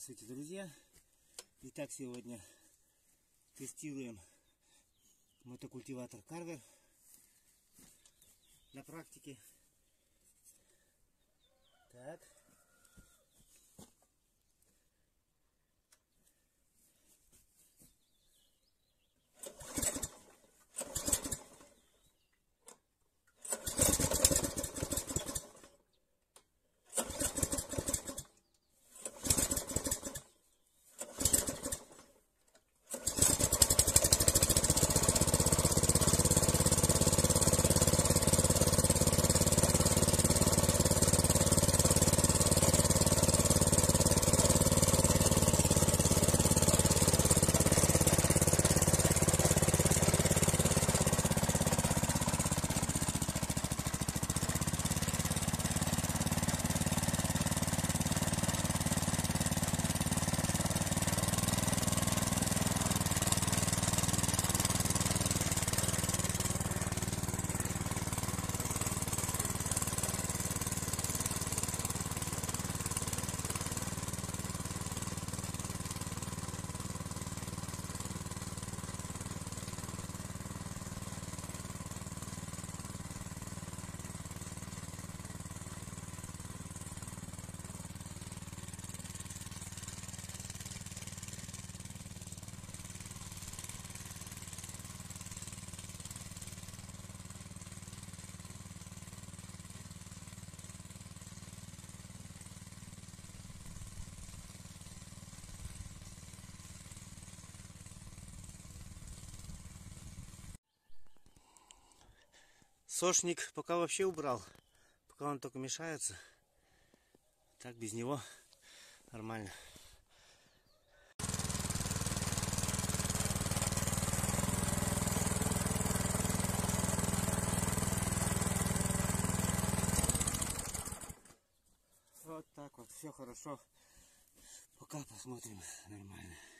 Здравствуйте, друзья! Итак, сегодня тестируем мотокультиватор Carver на практике. Так. Сошник пока вообще убрал, пока он только мешается. Так без него нормально. Вот так вот, все хорошо. Пока посмотрим нормально.